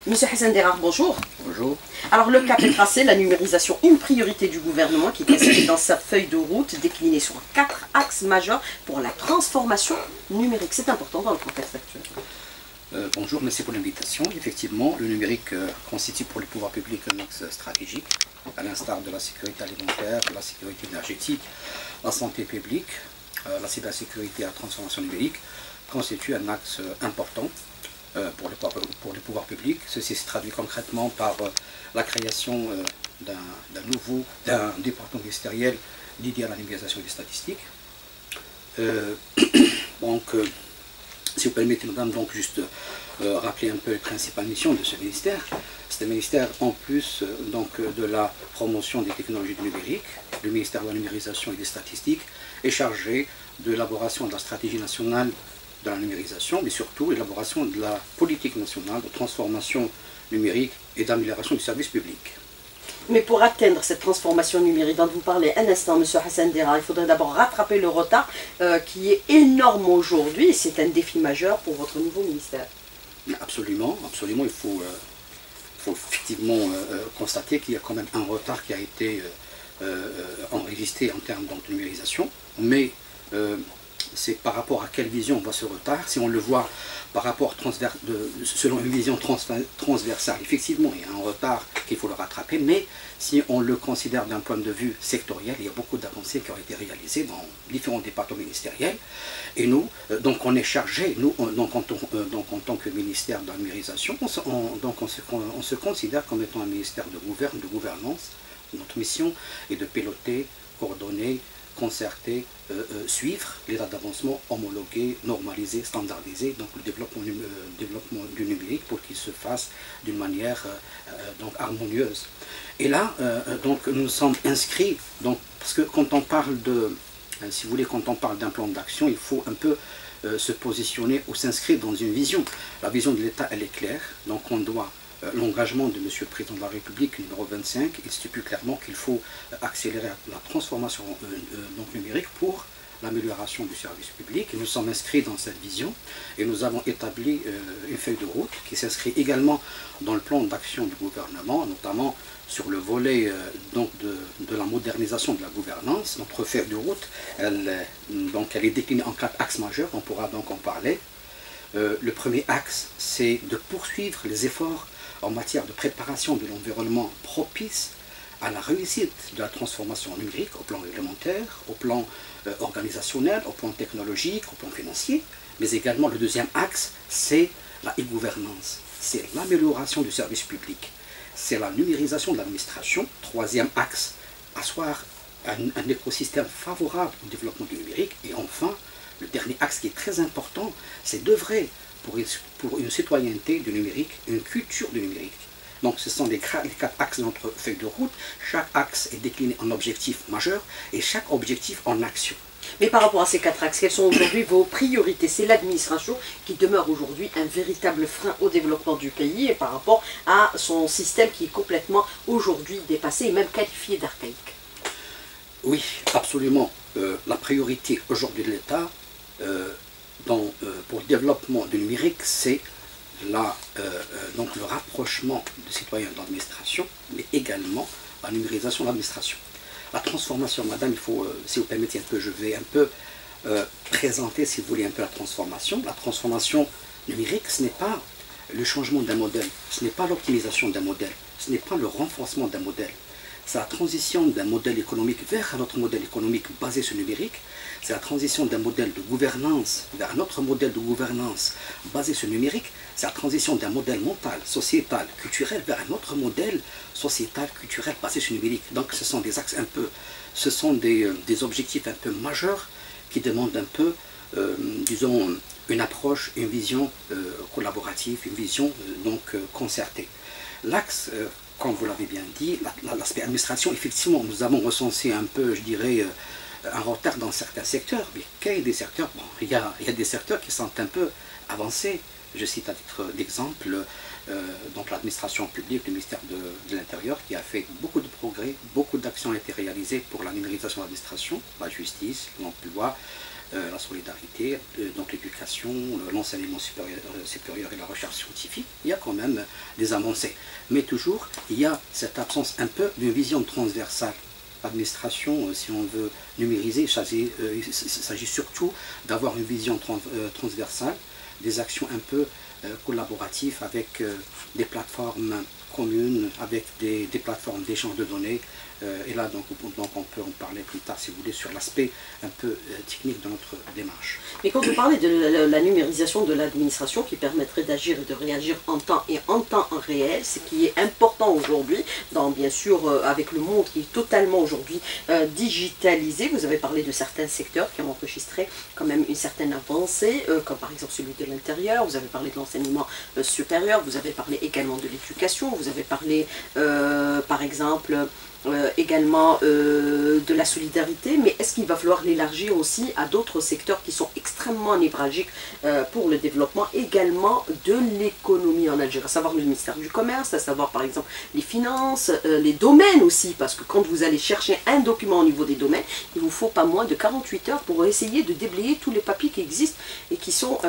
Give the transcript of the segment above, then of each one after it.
Monsieur Hassan Derrar, bonjour. Bonjour. Alors le cap est tracé, la numérisation, une priorité du gouvernement qui est inscrite dans sa feuille de route déclinée sur 4 axes majeurs pour la transformation numérique. C'est important dans le contexte actuel. Bonjour, merci pour l'invitation. Effectivement, le numérique constitue pour les pouvoirs publics un axe stratégique, à l'instar de la sécurité alimentaire, la sécurité énergétique, la santé publique, la cybersécurité et la transformation numérique constitue un axe important pour les pouvoirs publics. Ceci se traduit concrètement par la création d'un département ministériel dédié à la numérisation des statistiques. Si vous permettez, madame, donc juste rappeler un peu les principales missions de ce ministère. C'est un ministère, en plus de la promotion des technologies du numérique, le ministère de la numérisation et des statistiques est chargé de l'élaboration de la stratégie nationale de la numérisation, mais surtout l'élaboration de la politique nationale de transformation numérique et d'amélioration du service public. Mais pour atteindre cette transformation numérique dont vous parlez un instant, M. Hassan Derrar, il faudrait d'abord rattraper le retard qui est énorme aujourd'hui. C'est un défi majeur pour votre nouveau ministère. Absolument, absolument. Il faut effectivement constater qu'il y a quand même un retard qui a été enregistré en termes de numérisation. Mais c'est par rapport à quelle vision on voit ce retard. Si on le voit par rapport selon une vision transversale, effectivement, il y a un retard qu'il faut le rattraper, mais si on le considère d'un point de vue sectoriel, il y a beaucoup d'avancées qui ont été réalisées dans différents départements ministériels. Et nous, donc on est chargé, nous, en tant que ministère de la numérisation, on se considère comme étant un ministère de gouvernance. Notre mission est de piloter, coordonner, concerter, suivre l'état d'avancement, homologuer, normaliser, standardiser, donc le développement du numérique pour qu'il se fasse d'une manière harmonieuse. Et là, nous sommes inscrits, parce que quand on parle si vous voulez, quand on parle d'un plan d'action, il faut un peu se positionner ou s'inscrire dans une vision. La vision de l'État, elle est claire, donc on doit l'engagement de Monsieur le Président de la République numéro 25, il stipule clairement qu'il faut accélérer la transformation numérique pour l'amélioration du service public. Et nous sommes inscrits dans cette vision et nous avons établi une feuille de route qui s'inscrit également dans le plan d'action du gouvernement, notamment sur le volet de la modernisation de la gouvernance. Notre feuille de route, elle est déclinée en 4 axes majeurs, on pourra donc en parler. Le premier axe, c'est de poursuivre les efforts en matière de préparation de l'environnement propice à la réussite de la transformation numérique au plan réglementaire, au plan organisationnel, au plan technologique, au plan financier. Mais également le deuxième axe, c'est la e-gouvernance, c'est l'amélioration du service public, c'est la numérisation de l'administration. Troisième axe, asseoir un écosystème favorable au développement du numérique. Et enfin, le dernier axe qui est très important, c'est d'œuvrer pour une citoyenneté du numérique, une culture du numérique. Donc ce sont les 4 axes de notre feuille de route. Chaque axe est décliné en objectif majeur et chaque objectif en action. Mais par rapport à ces 4 axes, quelles sont aujourd'hui vos priorités? C'est l'administration qui demeure aujourd'hui un véritable frein au développement du pays et par rapport à son système qui est complètement aujourd'hui dépassé et même qualifié d'archaïque. Oui, absolument. La priorité aujourd'hui de l'État pour le développement du numérique, c'est le rapprochement des citoyens de l'administration, mais également la numérisation de l'administration. La transformation, madame, il faut, si vous permettez un peu, je vais un peu présenter, si vous voulez, un peu la transformation. La transformation numérique, ce n'est pas le changement d'un modèle, ce n'est pas l'optimisation d'un modèle, ce n'est pas le renforcement d'un modèle. C'est la transition d'un modèle économique vers un autre modèle économique basé sur le numérique. C'est la transition d'un modèle de gouvernance vers un autre modèle de gouvernance basé sur le numérique. C'est la transition d'un modèle mental, sociétal, culturel vers un autre modèle sociétal, culturel basé sur le numérique. Donc ce sont des axes ce sont des objectifs un peu majeurs qui demandent un peu, disons, une approche, une vision collaborative, une vision concertée. L'axe, comme vous l'avez bien dit, l'aspect administration, effectivement, nous avons recensé un peu, je dirais, un retard dans certains secteurs. Mais quel est des secteurs? Bon, il y a des secteurs qui sont un peu avancés. Je cite à titre d'exemple l'administration publique, le ministère de l'Intérieur, qui a fait beaucoup de progrès, beaucoup d'actions ont été réalisées pour la numérisation de l'administration, la justice, l'emploi, la solidarité, donc l'éducation, l'enseignement supérieur et la recherche scientifique. Il y a quand même des avancées. Mais toujours, il y a cette absence un peu d'une vision transversale. L'administration, si on veut numériser, il s'agit surtout d'avoir une vision transversale, des actions un peu collaboratives avec des plateformes communes, avec des plateformes d'échange de données. Et là, donc, on peut en parler plus tard, si vous voulez, sur l'aspect un peu technique de notre démarche. Mais quand vous parlez de la numérisation de l'administration qui permettrait d'agir et de réagir en temps réel, ce qui est important aujourd'hui, bien sûr, avec le monde qui est totalement aujourd'hui digitalisé, vous avez parlé de certains secteurs qui ont enregistré quand même une certaine avancée, comme par exemple celui de l'intérieur, vous avez parlé de l'enseignement supérieur, vous avez parlé également de l'éducation, vous avez parlé par exemple également de la solidarité, mais est-ce qu'il va falloir l'élargir aussi à d'autres secteurs qui sont extrêmement névralgiques pour le développement également de l'économie en Algérie, à savoir le ministère du Commerce, à savoir par exemple les finances, les domaines aussi, parce que quand vous allez chercher un document au niveau des domaines, il vous faut pas moins de 48 heures pour essayer de déblayer tous les papiers qui existent et qui sont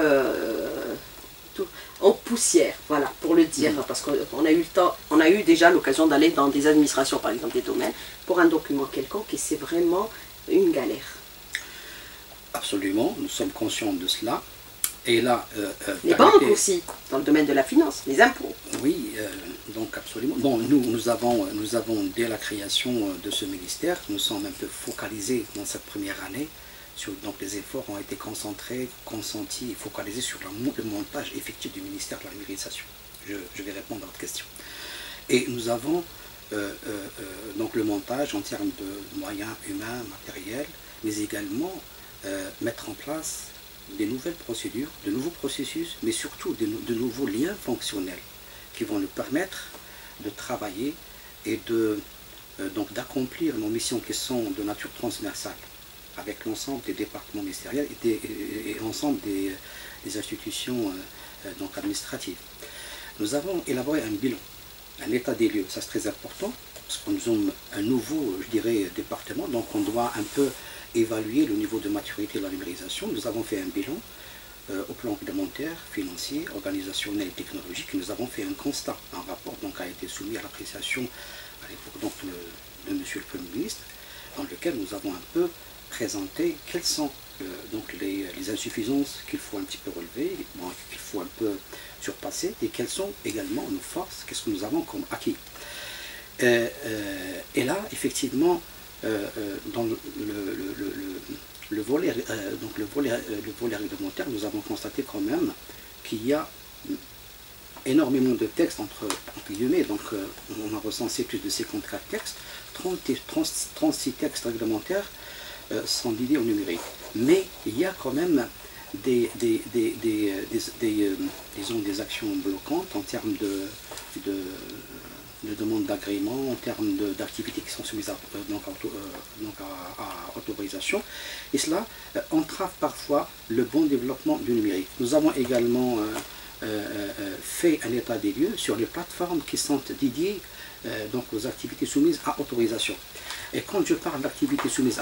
en poussière, voilà, pour le dire, parce qu'on a eu le temps, on a eu déjà l'occasion d'aller dans des administrations, par exemple des domaines, pour un document quelconque, et c'est vraiment une galère. Absolument, nous sommes conscients de cela. Et là, les banques aussi, dans le domaine de la finance, les impôts. Oui, donc absolument. Bon, nous avons, dès la création de ce ministère, nous sommes un peu focalisés dans cette première année. Donc les efforts ont été consentis et focalisés sur le montage effectif du ministère de la numérisation. Je vais répondre à votre question. Et nous avons donc le montage en termes de moyens humains, matériels, mais également mettre en place des nouvelles procédures, de nouveaux processus, mais surtout de nouveaux liens fonctionnels qui vont nous permettre de travailler et donc d'accomplir nos missions qui sont de nature transversale, avec l'ensemble des départements ministériels et l'ensemble des institutions donc administratives. Nous avons élaboré un bilan, un état des lieux, ça c'est très important, parce que nous sommes un nouveau, je dirais, département, donc on doit un peu évaluer le niveau de maturité de la numérisation. Nous avons fait un bilan au plan réglementaire, financier, organisationnel et technologique. Nous avons fait un constat, un rapport donc a été soumis à l'appréciation à l'époque donc de Monsieur le Premier ministre, dans lequel nous avons un peu présenter quelles sont donc les insuffisances qu'il faut un petit peu relever, qu'il faut un peu surpasser, et quelles sont également nos forces, qu'est-ce que nous avons comme acquis. Et là, effectivement, dans le volet réglementaire, nous avons constaté quand même qu'il y a énormément de textes entre guillemets, donc on a recensé plus de 54 textes, 36 textes réglementaires sont dédiés au numérique. Mais il y a quand même disons, des actions bloquantes en termes de demande d'agrément, en termes d'activités qui sont soumises à autorisation. Et cela entrave parfois le bon développement du numérique. Nous avons également fait un état des lieux sur les plateformes qui sont dédiées donc aux activités soumises à autorisation. Et quand je parle d'activités soumises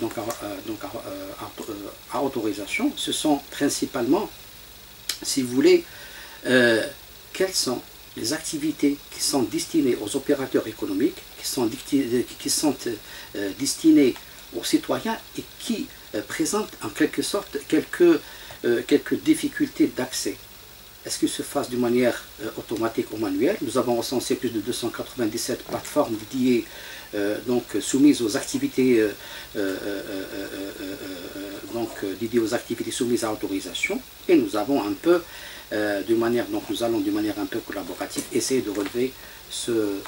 à autorisation, ce sont principalement, si vous voulez, quelles sont les activités qui sont destinées aux opérateurs économiques, qui sont destinées aux citoyens et qui présentent en quelque sorte quelques difficultés d'accès. Est-ce qu'ils se fassent de manière automatique ou manuelle? Nous avons recensé plus de 297 plateformes dédiées, donc soumises aux activités, dédiées aux activités soumises à autorisation. Et nous avons un peu, nous allons de manière un peu collaborative essayer de relever ce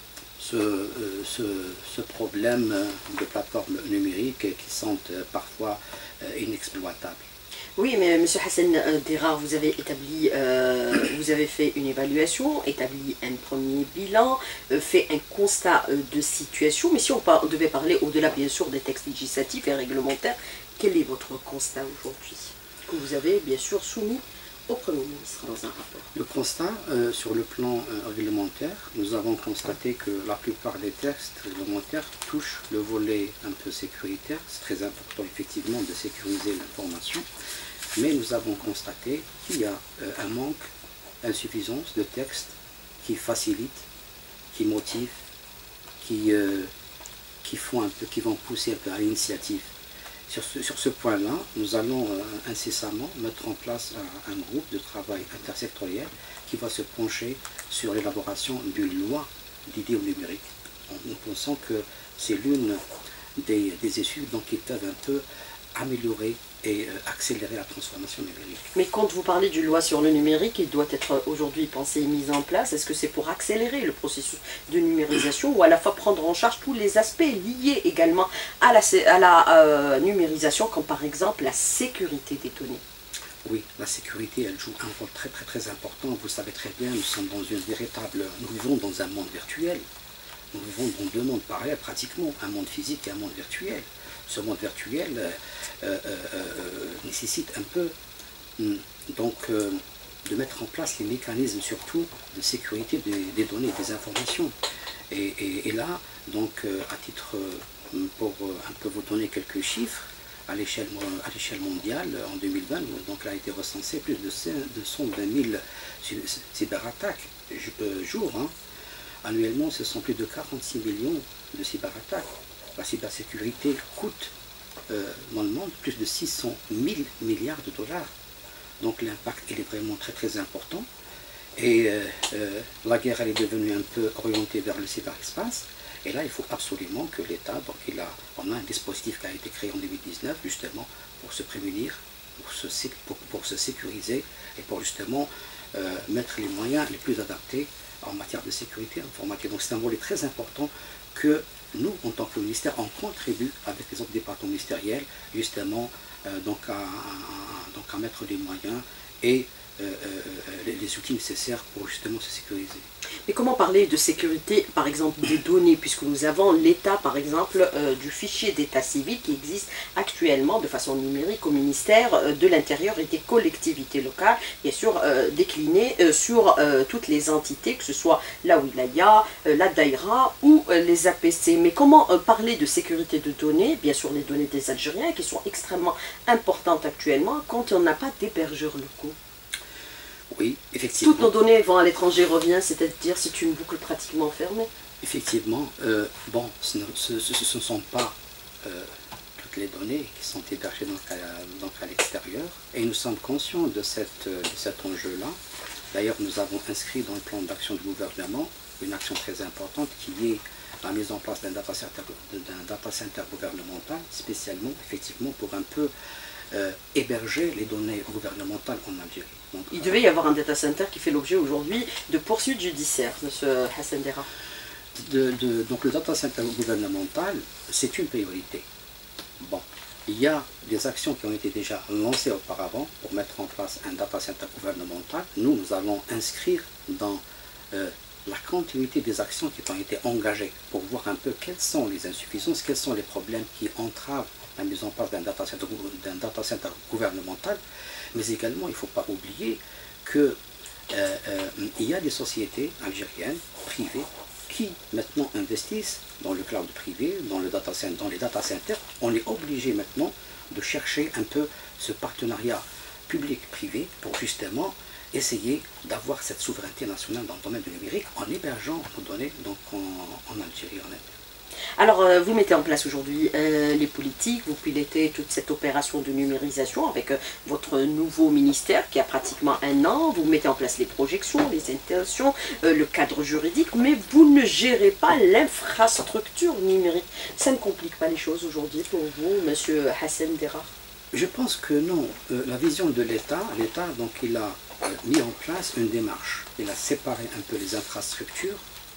problème de plateformes numériques qui sont parfois inexploitables. Oui, mais M. Hassan Derar, vous avez fait une évaluation, établi un premier bilan, fait un constat de situation, mais si on devait parler au-delà bien sûr des textes législatifs et réglementaires, quel est votre constat aujourd'hui, que vous avez bien sûr soumis au Premier ministre dans un rapport. Le constat, sur le plan réglementaire, nous avons constaté que la plupart des textes réglementaires touchent le volet un peu sécuritaire. C'est très important effectivement de sécuriser l'information, mais nous avons constaté qu'il y a un manque, insuffisance de textes qui facilitent, qui motivent, qui vont pousser un peu à l'initiative. Sur ce point-là, nous allons incessamment mettre en place un groupe de travail intersectoriel qui va se pencher sur l'élaboration d'une loi dédiée au numérique. Nous pensons que c'est l'une des issues qui peuvent un peu améliorer et accélérer la transformation numérique. Mais quand vous parlez d'une loi sur le numérique, il doit être aujourd'hui pensé et mis en place. Est-ce que c'est pour accélérer le processus de numérisation ou à la fois prendre en charge tous les aspects liés également à la numérisation, comme par exemple la sécurité des données? Oui, la sécurité, elle joue un rôle très important. Vous savez très bien, nous vivons dans un monde virtuel. Nous vivons dans deux mondes parallèles pratiquement, un monde physique et un monde virtuel. Ce monde virtuel nécessite un peu de mettre en place les mécanismes surtout de sécurité des données, des informations. Et là, à titre, pour un peu vous donner quelques chiffres, à l'échelle mondiale, en 2020, il a été recensé plus de 120 000 cyberattaques jour. Annuellement, ce sont plus de 46 millions de cyberattaques. La cybersécurité coûte dans le monde plus de 600 000 milliards de dollars. Donc l'impact il est vraiment très important. Et la guerre elle est devenue un peu orientée vers le cyberespace. Et là il faut absolument que l'État, on a un dispositif qui a été créé en 2019 justement pour se prémunir, pour se sécuriser et pour justement mettre les moyens les plus adaptés en matière de sécurité informatique. Donc c'est un volet très important que nous, en tant que ministère, on contribue avec les autres départements ministériels justement à mettre les moyens et les outils nécessaires pour justement se sécuriser. Mais comment parler de sécurité, par exemple, des données, puisque nous avons l'état, par exemple, du fichier d'état civil qui existe actuellement de façon numérique au ministère de l'Intérieur et des collectivités locales, bien sûr décliné sur toutes les entités, que ce soit la wilaya, la daïra ou les APC. Mais comment parler de sécurité de données, bien sûr les données des Algériens, qui sont extrêmement importantes actuellement, quand on n'a pas d'hébergeurs locaux? Oui, effectivement. Toutes nos données vont à l'étranger, reviennent, c'est-à-dire c'est une boucle pratiquement fermée. Effectivement, ce ne sont pas toutes les données qui sont hébergées à l'extérieur, et nous sommes conscients de cet enjeu-là. D'ailleurs, nous avons inscrit dans le plan d'action du gouvernement une action très importante qui est la mise en place d'un data center gouvernemental, spécialement, effectivement, pour un peu héberger les données gouvernementales en Algérie. Donc, il devait y avoir un data center qui fait l'objet aujourd'hui de poursuites judiciaires, M. Hassan Dera. Donc le data center gouvernemental, c'est une priorité. Bon, il y a des actions qui ont été déjà lancées auparavant pour mettre en place un data center gouvernemental. Nous allons inscrire dans la continuité des actions qui ont été engagées pour voir un peu quelles sont les insuffisances, quels sont les problèmes qui entravent la mise en place d'un data center gouvernemental, mais également il ne faut pas oublier qu'il y a des sociétés algériennes, privées, qui maintenant investissent dans le cloud privé, dans les data centers. On est obligé maintenant de chercher un peu ce partenariat public-privé pour justement essayer d'avoir cette souveraineté nationale dans le domaine du numérique en hébergeant nos données en Algérie en elle. Alors, vous mettez en place aujourd'hui les politiques, vous pilotez toute cette opération de numérisation avec votre nouveau ministère qui a pratiquement 1 an, vous mettez en place les projections, les intentions, le cadre juridique, mais vous ne gérez pas l'infrastructure numérique. Ça ne complique pas les choses aujourd'hui pour vous, M. Hassan Dera? Je pense que non. La vision de l'État, il a mis en place une démarche. Il a séparé un peu les infrastructures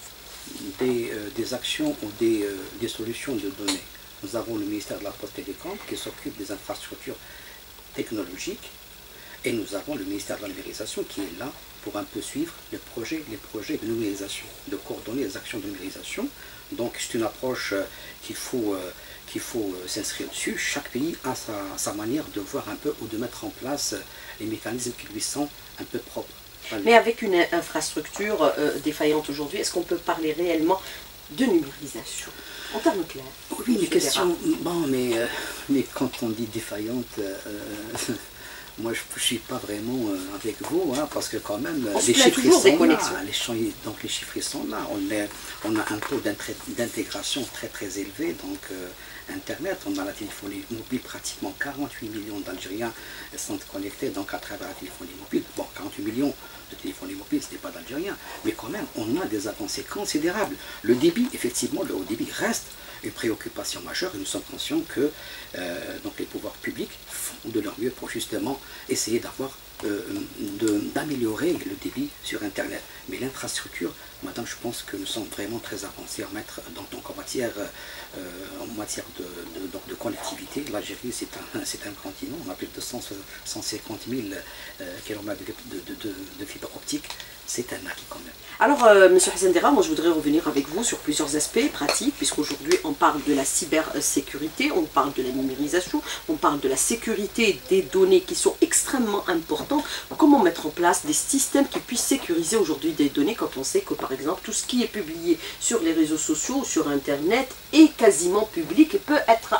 des actions ou des solutions de données. Nous avons le ministère de la Poste Télécom qui s'occupe des infrastructures technologiques et nous avons le ministère de la numérisation qui est là pour un peu suivre les projets de numérisation, de coordonner les actions de numérisation. Donc c'est une approche qu'il faut s'inscrire dessus. Chaque pays a sa manière de voir un peu ou de mettre en place les mécanismes qui lui sont un peu propres. Mais avec une infrastructure défaillante aujourd'hui, est-ce qu'on peut parler réellement de numérisation en termes clairs? Oui, mais question. Bon, mais quand on dit défaillante, moi je ne suis pas vraiment avec vous, hein, parce que quand même les chiffres sont là. Donc les chiffres sont là. On a un taux d'intégration très très élevé. Donc Internet, on a la téléphonie mobile, pratiquement 48 millions d'Algériens sont connectés donc à travers la téléphonie mobile. Bon, 48 millions de téléphonie mobile, ce n'est pas d'Algériens, mais quand même, on a des avancées considérables. Le débit, effectivement, le haut débit reste une préoccupation majeure et nous sommes conscients que donc les pouvoirs publics font de leur mieux pour justement essayer d'améliorer le débit sur Internet. Mais l'infrastructure, madame, je pense que nous sommes vraiment très avancés en en matière de connectivité. L'Algérie, c'est un continent, on a plus de 150 000 km de fibre optique. C'est un acquis quand même. Alors, M. Hassan Dera, moi je voudrais revenir avec vous sur plusieurs aspects pratiques, puisqu'aujourd'hui on parle de la cybersécurité, on parle de la numérisation, on parle de la sécurité des données qui sont extrêmement importantes. Comment mettre en place des systèmes qui puissent sécuriser aujourd'hui des données quand on sait que par exemple tout ce qui est publié sur les réseaux sociaux, sur Internet est quasiment public et peut être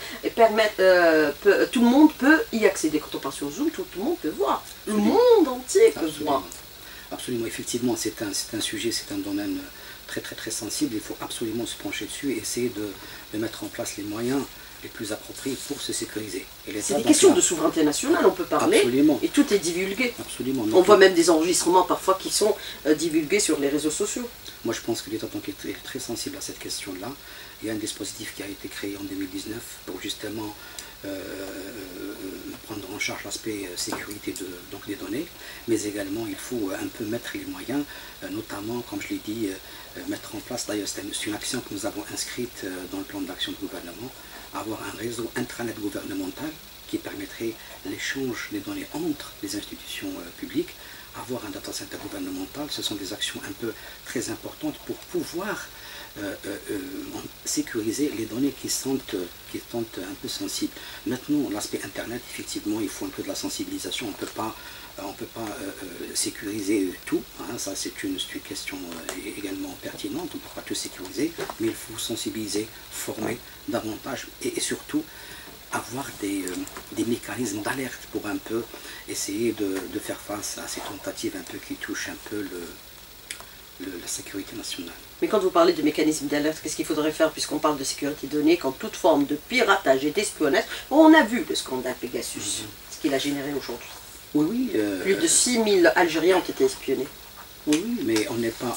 tout le monde peut y accéder. Quand on parle sur Zoom, tout le monde peut voir. Le monde entier peut voir. Absolument, effectivement, c'est un sujet, c'est un domaine très très très sensible. Il faut absolument se pencher dessus et essayer de mettre en place les moyens les plus appropriés pour se sécuriser. C'est des questions de souveraineté nationale, on peut parler, absolument. Et tout est divulgué. Absolument. On voit même des enregistrements parfois qui sont divulgués sur les réseaux sociaux. Moi je pense que l'État est très sensible à cette question-là. Il y a un dispositif qui a été créé en 2019 pour justement prendre en charge l'aspect sécurité des données, mais également il faut un peu mettre les moyens, notamment, comme je l'ai dit, mettre en place, d'ailleurs c'est une action que nous avons inscrite dans le plan d'action du gouvernement, avoir un réseau intranet gouvernemental qui permettrait l'échange des données entre les institutions publiques, avoir un data center gouvernemental. Ce sont des actions un peu très importantes pour pouvoir sécuriser les données qui sont un peu sensibles. Maintenant, l'aspect Internet, effectivement, il faut un peu de la sensibilisation. On ne peut pas sécuriser tout, hein, ça c'est une question également pertinente, on ne peut pas tout sécuriser, mais il faut sensibiliser, former davantage et surtout avoir des mécanismes d'alerte pour un peu essayer de faire face à ces tentatives un peu qui touchent un peu la sécurité nationale. Mais quand vous parlez de mécanismes d'alerte, qu'est-ce qu'il faudrait faire puisqu'on parle de sécurité de données, quand toute forme de piratage et d'espionnage, on a vu le scandale Pegasus, ce qu'il a généré aujourd'hui. Oui, oui. Plus de 6 000 Algériens ont été espionnés. Oui, mais on n'est pas,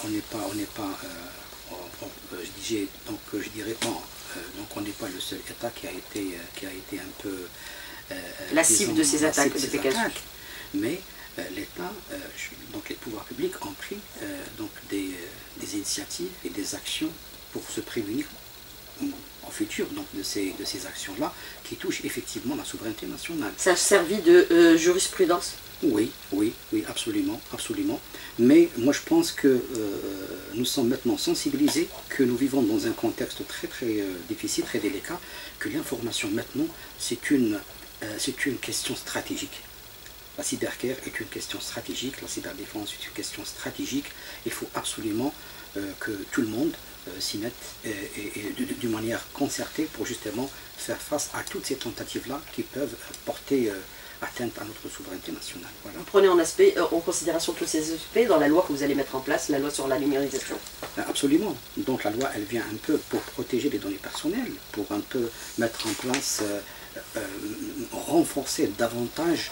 on n'est pas le seul État qui a été un peu la cible de ces attaques de Pegasus. Mais l'État, donc les pouvoirs publics ont pris des initiatives et des actions pour se prémunir en futur donc de ces actions-là qui touchent effectivement la souveraineté nationale. Ça a servi de jurisprudence? Oui, absolument, absolument. Mais moi je pense que nous sommes maintenant sensibilisés, que nous vivons dans un contexte très très difficile, très délicat, que l'information maintenant c'est une question stratégique. La cyberguerre est une question stratégique, la cyberdéfense est une question stratégique. Il faut absolument que tout le monde s'y mette d'une manière concertée pour justement faire face à toutes ces tentatives-là qui peuvent porter atteinte à notre souveraineté nationale. Voilà. Vous prenez en considération tous ces aspects dans la loi que vous allez mettre en place, la loi sur la numérisation? Absolument. Donc la loi, elle vient un peu pour protéger les données personnelles, pour un peu mettre en place, renforcer davantage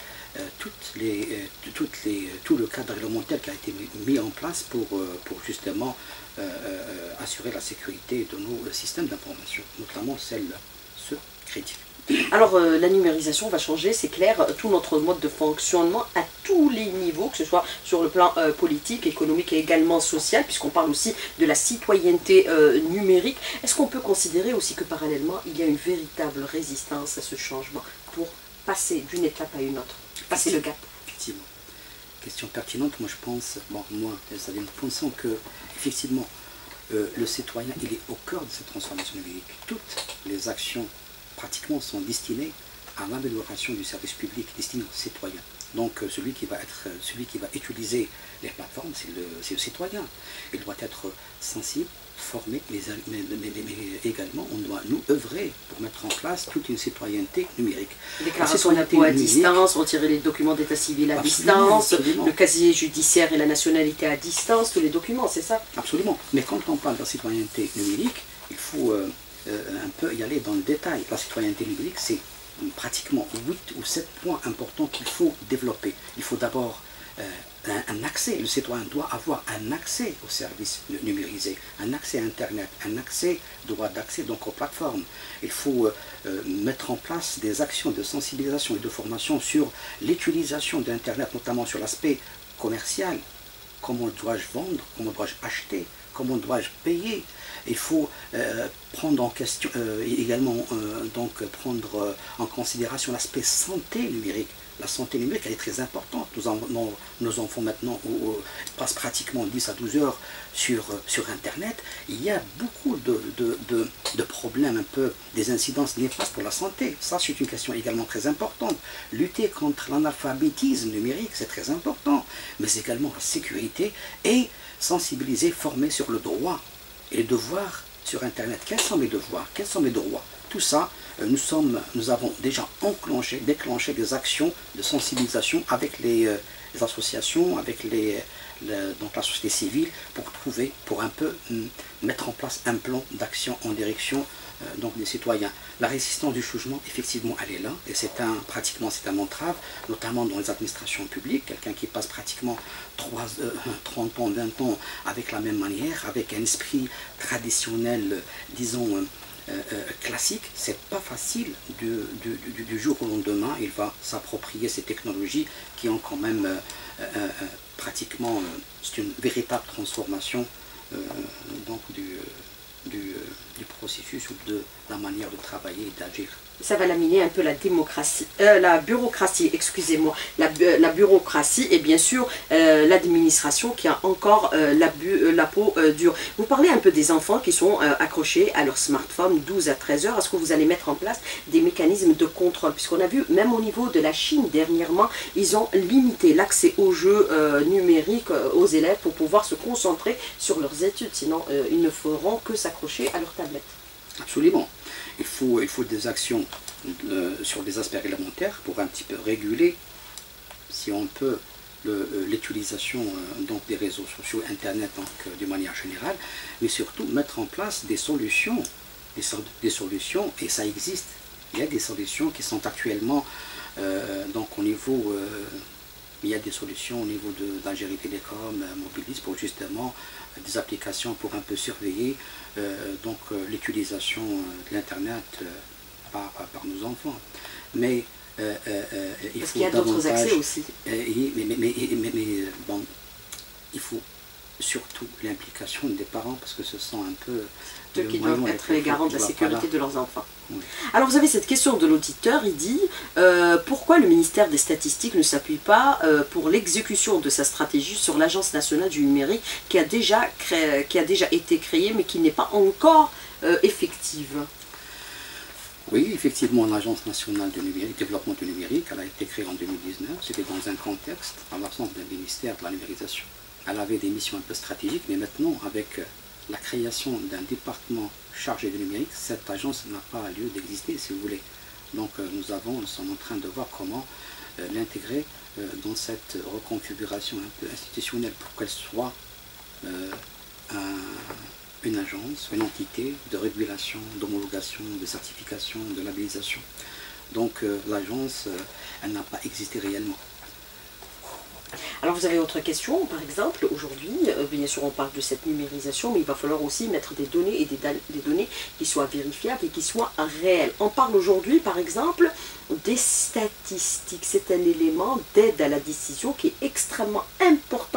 tout le cadre réglementaire qui a été mis en place pour justement assurer la sécurité de nos systèmes d'information, notamment ceux critiques. Alors la numérisation va changer, c'est clair, tout notre mode de fonctionnement à tous les niveaux, que ce soit sur le plan politique, économique et également social, puisqu'on parle aussi de la citoyenneté numérique. Est-ce qu'on peut considérer aussi que parallèlement, il y a une véritable résistance à ce changement pour passer d'une étape à une autre, passer le gap? Effectivement. question pertinente. Moi, je pense, bon, moi, c'est-à-dire nous pensons que, effectivement, le citoyen, il est au cœur de cette transformation numérique. Toutes les actions, pratiquement, sont destinées à l'amélioration du service public destiné aux citoyens. Donc, celui qui va utiliser les plateformes, c'est le citoyen. Il doit être sensible, formé, mais également, on doit nous œuvrer pour mettre en place toute une citoyenneté numérique. Déclaration d'impôt à distance, retirer les documents d'état civil à distance, le casier judiciaire et la nationalité à distance, tous les documents, c'est ça? Absolument. Mais quand on parle de la citoyenneté numérique, il faut un peu y aller dans le détail. La citoyenneté numérique, c'est pratiquement 8 ou 7 points importants qu'il faut développer. Il faut d'abord un accès. Le citoyen doit avoir un accès aux services numérisés, un accès à Internet, un accès, droit d'accès donc aux plateformes. Il faut mettre en place des actions de sensibilisation et de formation sur l'utilisation d'Internet, notamment sur l'aspect commercial. Comment dois-je vendre? Comment dois-je acheter? Comment dois-je payer? Il faut prendre en question également prendre en considération l'aspect santé numérique. La santé numérique, elle est très importante. Nos enfants maintenant passent pratiquement 10 à 12 heures sur Internet. Il y a beaucoup de problèmes, un peu des incidences néfastes pour la santé. Ça, c'est une question également très importante. Lutter contre l'analphabétisme numérique, c'est très important. Mais également la sécurité et sensibiliser, former sur le droit et les devoirs sur Internet. Quels sont mes devoirs? Quels sont mes droits? Tout ça, nous avons déjà déclenché des actions de sensibilisation avec les associations, avec donc la société civile, pour un peu mettre en place un plan d'action en direction donc des citoyens. La résistance du changement, effectivement, elle est là, et pratiquement c'est un entrave, notamment dans les administrations publiques. Quelqu'un qui passe pratiquement 30 ans, 20 ans avec la même manière, avec un esprit traditionnel, disons, classique, c'est pas facile du jour au lendemain. Il va s'approprier ces technologies qui ont quand même pratiquement, c'est une véritable transformation donc du processus ou de la manière de travailler et d'agir. Ça va laminer un peu la bureaucratie, excusez-moi, la bureaucratie et bien sûr l'administration qui a encore la peau dure. Vous parlez un peu des enfants qui sont accrochés à leur smartphone 12 à 13 heures. Est-ce que vous allez mettre en place des mécanismes de contrôle? Puisqu'on a vu, même au niveau de la Chine dernièrement, ils ont limité l'accès aux jeux numériques aux élèves pour pouvoir se concentrer sur leurs études. Sinon, ils ne feront que s'accrocher à leur tablette. Absolument. Il faut des actions sur des aspects réglementaires pour un petit peu réguler, si on peut, l'utilisation donc des réseaux sociaux, Internet donc d'une manière générale, mais surtout mettre en place des solutions, et ça existe. Il y a des solutions qui sont actuellement donc au niveau, il y a des solutions au niveau d'Algérie Télécom, Mobilis, pour justement des applications pour un peu surveiller donc l'utilisation de l'Internet par nos enfants. Mais il faut qu'il y a d'autres accès aussi. Mais bon, il faut surtout l'implication des parents, parce que ce sont un peu ceux qui doivent être les garants de la sécurité de leurs enfants. Oui. Alors vous avez cette question de l'auditeur, il dit pourquoi le ministère des Statistiques ne s'appuie pas pour l'exécution de sa stratégie sur l'Agence nationale du numérique qui a déjà été créée mais qui n'est pas encore effective? Oui, effectivement, l'Agence nationale du numérique, développement du numérique, elle a été créée en 2019, c'était dans un contexte, en l'absence d'un ministère de la numérisation. Elle avait des missions un peu stratégiques, mais maintenant, avec la création d'un département chargé du numérique, cette agence n'a pas lieu d'exister, si vous voulez. Donc nous sommes en train de voir comment l'intégrer dans cette reconfiguration un peu institutionnelle pour qu'elle soit une agence, une entité de régulation, d'homologation, de certification, de labellisation. Donc l'agence, elle n'a pas existé réellement. Alors vous avez autre question, par exemple, aujourd'hui, bien sûr on parle de cette numérisation, mais il va falloir aussi mettre des données et des données qui soient vérifiables et qui soient réelles. On parle aujourd'hui, par exemple, des statistiques. C'est un élément d'aide à la décision qui est extrêmement important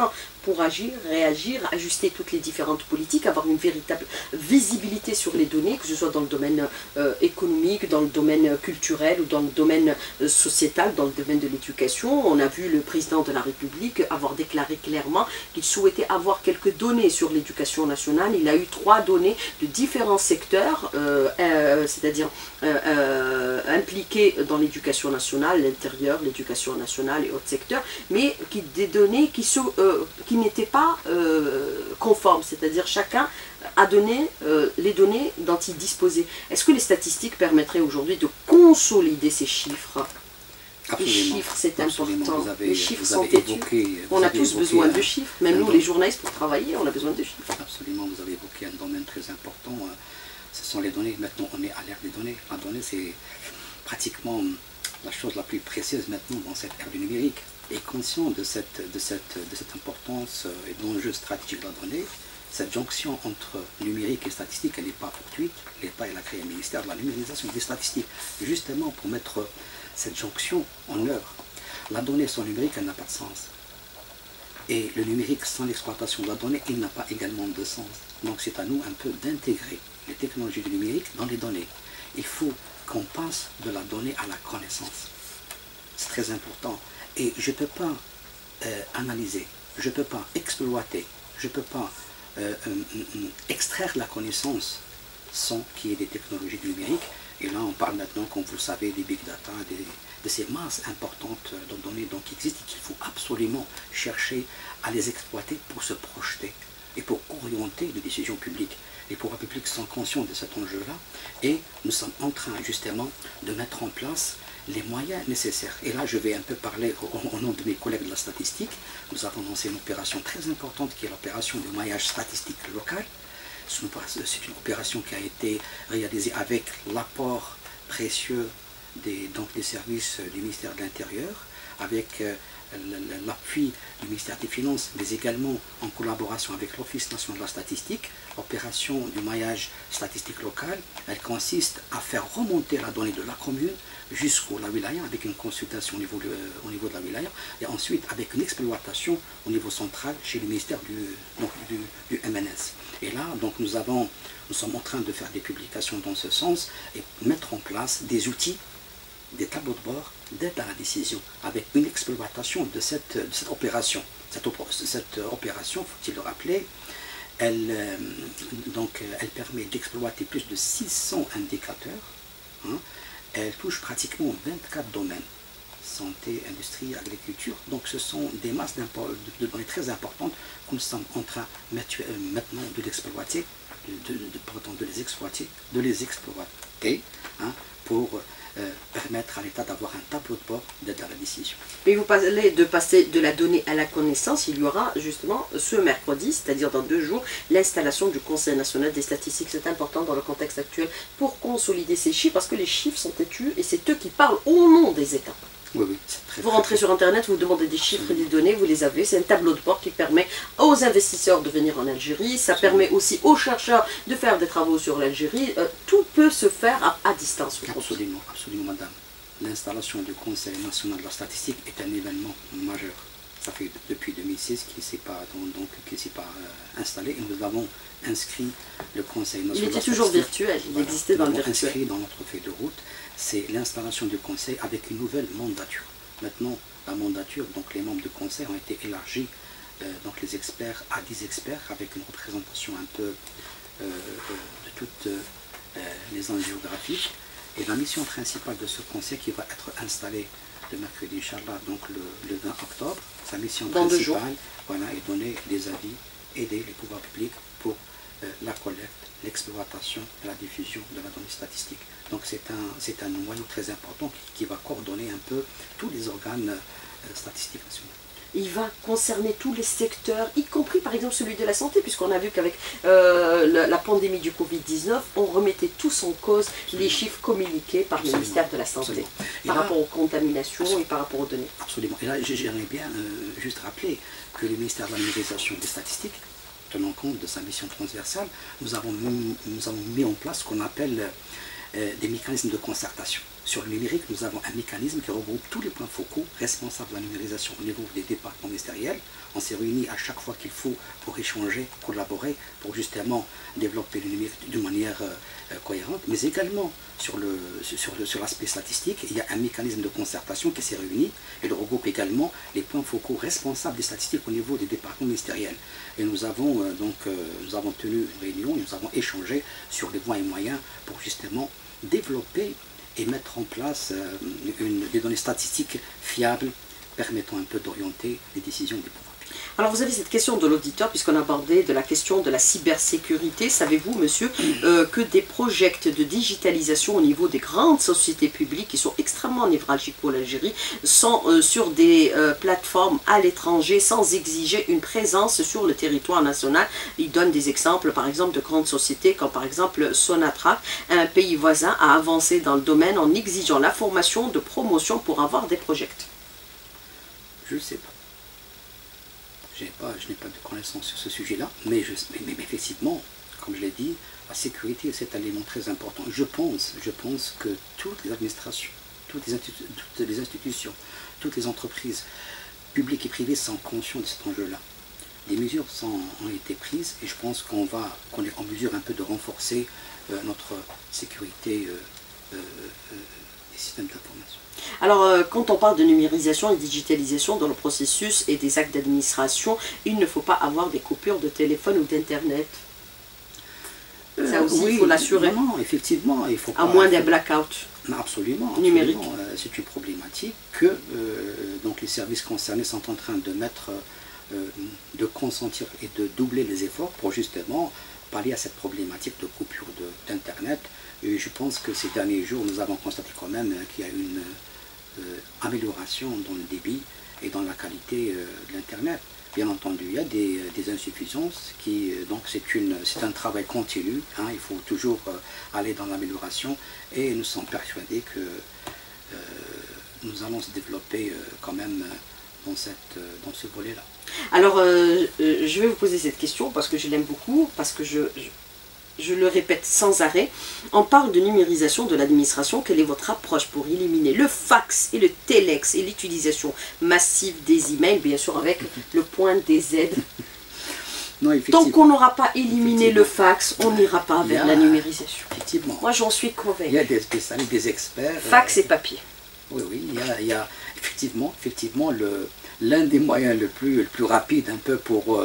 pour agir, réagir, ajuster toutes les différentes politiques, avoir une véritable visibilité sur les données, que ce soit dans le domaine économique, dans le domaine culturel ou dans le domaine sociétal, dans le domaine de l'éducation. On a vu le président de la République avoir déclaré clairement qu'il souhaitait avoir quelques données sur l'éducation nationale. Il a eu 3 données de différents secteurs, c'est-à-dire impliqués dans l'éducation nationale, l'intérieur, l'éducation nationale et autres secteurs, mais des données qui n'étaient pas conformes, c'est-à-dire chacun a donné les données dont il disposait. Est-ce que les statistiques permettraient aujourd'hui de consolider ces chiffres? Absolument. Les chiffres, c'est important. Les chiffres sont évoqué, on a tous besoin de chiffres. Même nous, les journalistes, pour travailler, on a besoin de chiffres. Absolument, vous avez évoqué un domaine très important. Ce sont les données. Maintenant, on est à l'ère des données. La donnée, c'est pratiquement la chose la plus précieuse maintenant dans cette ère du numérique. Et conscient de cette importance et de l'enjeu stratégique de la donnée, cette jonction entre numérique et statistique, elle n'est pas fortuite. L'État a créé un ministère de la numérisation des statistiques, justement pour mettre cette jonction en œuvre. La donnée sans numérique, elle n'a pas de sens. Et le numérique sans l'exploitation de la donnée, il n'a pas également de sens. Donc c'est à nous un peu d'intégrer les technologies du numérique dans les données. Il faut qu'on passe de la donnée à la connaissance. C'est très important. Et je ne peux pas analyser, je ne peux pas exploiter, je ne peux pas extraire la connaissance sans qu'il y ait des technologies du numérique. Et là, on parle maintenant, comme vous le savez, des big data, de ces masses importantes de données qui existent et qu'il faut absolument chercher à les exploiter pour se projeter et pour orienter les décisions publiques. Les pouvoirs publics sont conscients de cet enjeu-là et nous sommes en train justement de mettre en place les moyens nécessaires. Et là, je vais un peu parler au nom de mes collègues de la statistique. Nous avons lancé une opération très importante qui est l'opération de maillage statistique local. C'est une opération qui a été réalisée avec l'apport précieux des services du ministère de l'Intérieur, avec l'appui du ministère des Finances, mais également en collaboration avec l'Office national de la statistique. L'opération du maillage statistique local, elle consiste à faire remonter la donnée de la commune jusqu'au la wilaya, avec une consultation au niveau de la wilaya, et ensuite avec une exploitation au niveau central chez le ministère du MNS. Et là, donc, nous sommes en train de faire des publications dans ce sens et mettre en place des outils, des tableaux de bord d'aide à la décision, avec une exploitation de cette opération. Cette opération, faut-il le rappeler, elle permet d'exploiter plus de 600 indicateurs. Elle touche pratiquement 24 domaines, santé, industrie, agriculture. Donc ce sont des masses de données très importantes que nous sommes en train maintenant de l'exploiter, de les exploiter pour permettre à l'État d'avoir un tableau de bord d'aide à la décision. Mais vous parlez de passer de la donnée à la connaissance. Il y aura justement ce mercredi, c'est-à-dire dans 2 jours, l'installation du Conseil national des statistiques. C'est important dans le contexte actuel pour consolider ces chiffres, parce que les chiffres sont têtus et c'est eux qui parlent au nom des États. Oui, oui, vous rentrez sur Internet, vous demandez des chiffres et des données, vous les avez. C'est un tableau de bord qui permet aux investisseurs de venir en Algérie. Ça permet aussi aux chercheurs de faire des travaux sur l'Algérie. Tout peut se faire à distance. Absolument, absolument, madame. L'installation du Conseil national de la statistique est un événement majeur. Ça fait depuis 2006 qu'il ne s'est pas installé et nous avons inscrit le Conseil national de la statistique. Il était toujours virtuel, il existait dans le virtuel. Inscrit dans notre feuille de route, c'est l'installation du Conseil avec une nouvelle mandature. Maintenant, la mandature, donc les membres du Conseil ont été élargis, donc les experts à 10 experts avec une représentation un peu de toutes les zones géographiques. Et la mission principale de ce Conseil qui va être installé le mercredi, Inch'Allah, donc le 20 octobre, sa mission principale, voilà, est donner des avis, aider les pouvoirs publics pour la collecte, l'exploitation et la diffusion de la donnée statistique. Donc c'est un noyau très important qui va coordonner un peu tous les organes statistiques nationaux. Il va concerner tous les secteurs, y compris par exemple celui de la santé, puisqu'on a vu qu'avec la pandémie du Covid-19, on remettait tous en cause les chiffres communiqués par le ministère de la Santé, par rapport aux contaminations et par rapport aux données. Absolument. Et là, j'aimerais bien juste rappeler que le ministère de la numérisation des statistiques, tenant compte de sa mission transversale, nous avons mis en place ce qu'on appelle des mécanismes de concertation. sur le numérique, nous avons un mécanisme qui regroupe tous les points focaux responsables de la numérisation au niveau des départements ministériels. On s'est réunis à chaque fois qu'il faut pour échanger, collaborer, pour justement développer le numérique de manière cohérente. Mais également sur l'aspect statistique, il y a un mécanisme de concertation qui s'est réuni et regroupe également les points focaux responsables des statistiques au niveau des départements ministériels. Et nous avons tenu une réunion, nous avons échangé sur les voies et moyens pour justement développer et mettre en place des données statistiques fiables permettant un peu d'orienter les décisions des pouvoirs. Alors vous avez cette question de l'auditeur, puisqu'on a abordé de la question de la cybersécurité. Savez-vous, monsieur, que des projets de digitalisation au niveau des grandes sociétés publiques, qui sont extrêmement névralgiques pour l'Algérie, sont sur des plateformes à l'étranger sans exiger une présence sur le territoire national? Il donne des exemples, par exemple, de grandes sociétés, comme par exemple Sonatrach, un pays voisin, a avancé dans le domaine en exigeant la formation de promotion pour avoir des projets. Je ne sais pas. Je n'ai pas de connaissances sur ce sujet-là, mais effectivement, comme je l'ai dit, la sécurité, c'est un élément très important. Je pense que toutes les administrations, toutes les institutions, toutes les entreprises publiques et privées sont conscientes de cet enjeu-là. Des mesures ont été prises et je pense qu'on est en mesure un peu de renforcer notre sécurité des systèmes d'information. Alors, quand on parle de numérisation et digitalisation dans le processus et des actes d'administration, il ne faut pas avoir des coupures de téléphone ou d'internet. Ça aussi, oui, il faut l'assurer. Non, effectivement, il faut pas... À moins d'un blackout absolument, numérique. C'est une problématique que donc les services concernés sont en train de mettre, de consentir et de doubler les efforts pour justement pallier à cette problématique de coupure d'Internet. Et je pense que ces derniers jours, nous avons constaté quand même qu'il y a une amélioration dans le débit et dans la qualité de l'Internet. Bien entendu, il y a des insuffisances, donc c'est un travail continu, hein, il faut toujours aller dans l'amélioration et nous sommes persuadés que nous allons se développer quand même dans ce volet-là. Alors, je vais vous poser cette question parce que je l'aime beaucoup, parce que je le répète sans arrêt. On parle de numérisation de l'administration. Quelle est votre approche pour éliminer le fax et le téléx et l'utilisation massive des emails, bien sûr avec le point des aides? Non, tant qu'on n'aura pas éliminé le fax, on n'ira pas vers la numérisation. Effectivement. Moi, j'en suis convaincue. Il y a des spécialistes, des experts. Fax et papier. Oui, il y a effectivement l'un des moyens le plus rapide un peu pour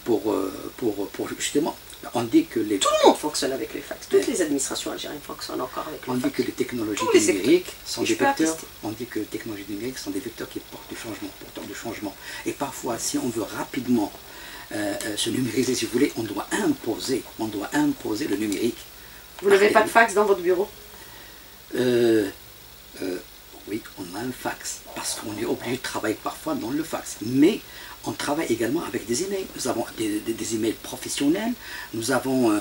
justement. On dit que tout le monde fonctionne avec les fax. Toutes les administrations algériennes fonctionnent encore avec les fax. On dit que les technologies numériques sont des vecteurs. On dit que les technologies numériques sont des vecteurs qui portent du changement, porteurs de changement. Et parfois, si on veut rapidement se numériser, si vous voulez, on doit imposer le numérique. Vous n'avez pas de fax dans votre bureau? Oui, on a un fax, parce qu'on est obligé de travailler parfois dans le fax. Mais on travaille également avec des emails. Nous avons des emails professionnels, nous avons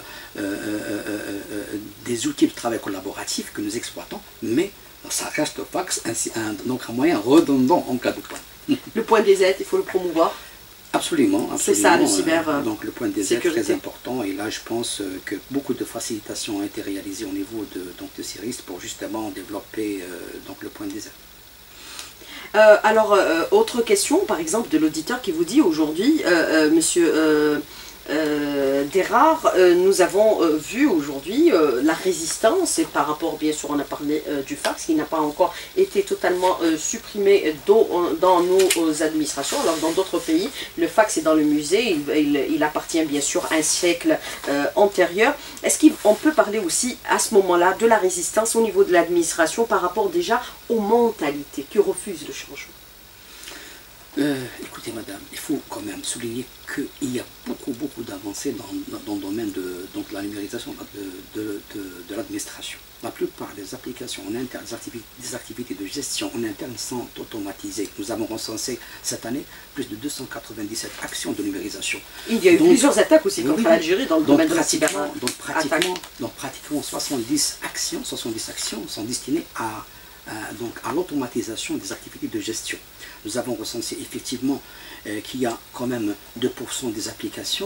des outils de travail collaboratif que nous exploitons, mais ça reste le fax, donc un moyen redondant en cas de panne. Le point des aides, il faut le promouvoir. Absolument. C'est ça, le cyber. Donc le point des aides est très important et là je pense que beaucoup de facilitations ont été réalisées au niveau de ces risques pour justement développer donc le point des aides. Alors, autre question, par exemple, de l'auditeur qui vous dit aujourd'hui, monsieur Derard, nous avons vu aujourd'hui la résistance, et par rapport, bien sûr, on a parlé du fax, qui n'a pas encore été totalement supprimé dans nos administrations, alors dans d'autres pays, le fax est dans le musée, il appartient bien sûr à un siècle antérieur. Est-ce qu'on peut parler aussi, à ce moment-là, de la résistance au niveau de l'administration par rapport déjà aux mentalités qui refusent le changement? Écoutez madame, il faut quand même souligner qu'il y a beaucoup d'avancées dans le domaine de la numérisation de l'administration. La plupart des applications en interne, des activités de gestion en interne sont automatisées. Nous avons recensé cette année plus de 297 actions de numérisation. Il y a eu plusieurs attaques aussi contre l'Algérie dans le domaine de la cyber. Donc pratiquement 70 actions sont destinées à l'automatisation des activités de gestion. Nous avons recensé effectivement qu'il y a quand même 2% des applications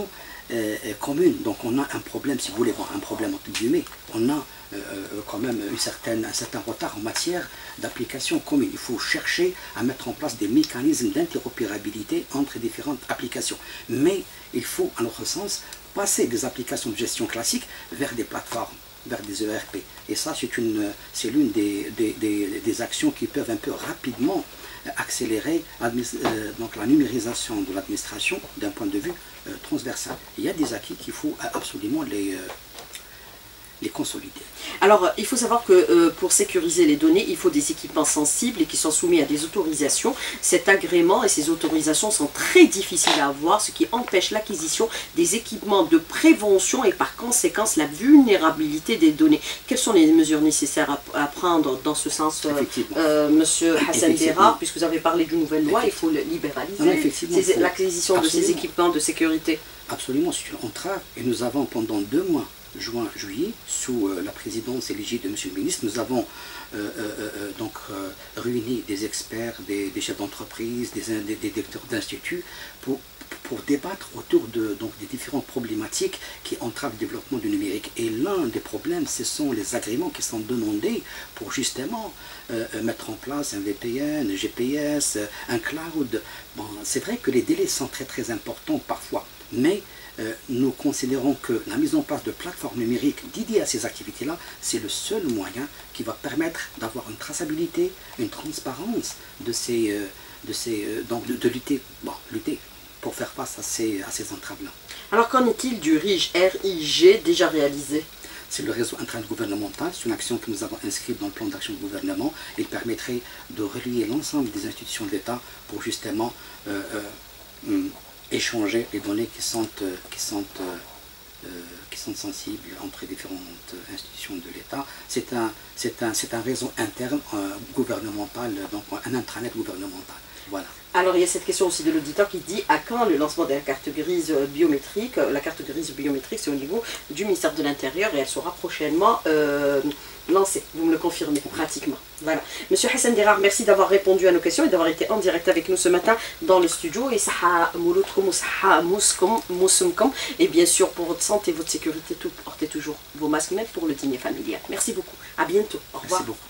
commune. Donc on a un problème, si vous voulez, bon, un problème entre guillemets, on a quand même un certain retard en matière d'application commune. Il faut chercher à mettre en place des mécanismes d'interopérabilité entre différentes applications. Mais il faut, à notre sens, passer des applications de gestion classiques vers des plateformes, vers des ERP. Et ça, c'est l'une des actions qui peuvent un peu rapidement accélérer donc la numérisation de l'administration d'un point de vue transversal. Il y a des acquis qu'il faut absolument les consolider. Alors, il faut savoir que pour sécuriser les données, il faut des équipements sensibles et qui sont soumis à des autorisations. Cet agrément et ces autorisations sont très difficiles à avoir, ce qui empêche l'acquisition des équipements de prévention et par conséquence la vulnérabilité des données. Quelles sont les mesures nécessaires à prendre dans ce sens, Monsieur Hassan Dera, puisque vous avez parlé d'une nouvelle loi, il faut libéraliser l'acquisition de ces équipements de sécurité. Absolument, c'est une entrave et nous avons pendant 2 mois, juin, juillet, sous la présidence et l'égide de M. le ministre, nous avons donc réuni des experts, des chefs d'entreprise, des directeurs d'instituts pour débattre autour des différentes problématiques qui entravent le développement du numérique. Et l'un des problèmes, ce sont les agréments qui sont demandés pour justement mettre en place un VPN, un GPS, un cloud. Bon, c'est vrai que les délais sont très très importants parfois, mais nous considérons que la mise en place de plateformes numériques dédiées à ces activités-là, c'est le seul moyen qui va permettre d'avoir une traçabilité, une transparence donc de lutter pour faire face à ces entraves-là. Alors qu'en est-il du RIG déjà réalisé? C'est le réseau intergouvernemental, c'est une action que nous avons inscrite dans le plan d'action du gouvernement. Il permettrait de relier l'ensemble des institutions de l'État pour justement échanger les données qui sont sensibles entre différentes institutions de l'État. C'est un réseau interne gouvernemental, donc un intranet gouvernemental. Voilà. Alors il y a cette question aussi de l'auditeur qui dit à quand le lancement de la carte grise biométrique? La carte grise biométrique, c'est au niveau du ministère de l'Intérieur et elle sera prochainement lancée. Vous me le confirmez pratiquement. Voilà. Monsieur Hassan Dera, merci d'avoir répondu à nos questions et d'avoir été en direct avec nous ce matin dans le studio. Et et bien sûr pour votre santé, votre sécurité, portez toujours vos masques, même pour le dîner familial. Merci beaucoup. À bientôt. Au revoir. Merci beaucoup.